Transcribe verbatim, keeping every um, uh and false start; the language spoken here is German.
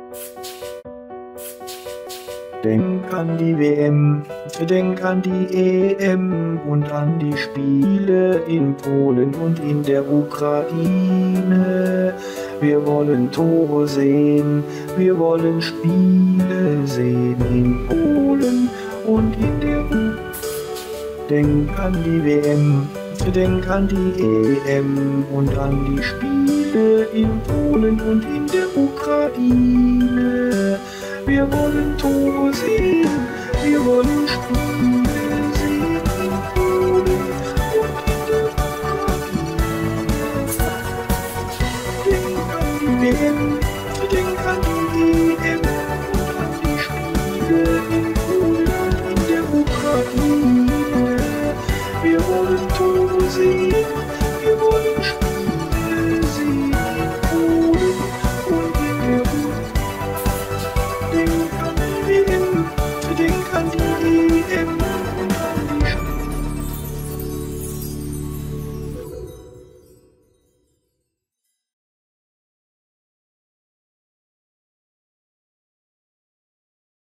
Denk an die W M, denk an die E M und an die Spiele in Polen und in der Ukraine. Wir wollen Tore sehen, wir wollen Spiele sehen in Polen und in der Ukraine. Denk an die W M, denk an die E M und an die Spiele in Polen und in der Ukraine. Wir wollen Tore sehen, wir wollen Spiele